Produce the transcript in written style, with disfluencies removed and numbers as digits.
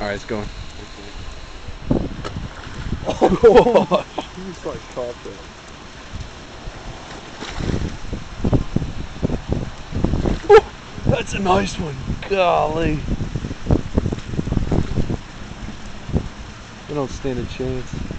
Alright, it's going. Oh, he's like caught that. That's a nice one. Golly. They don't stand a chance.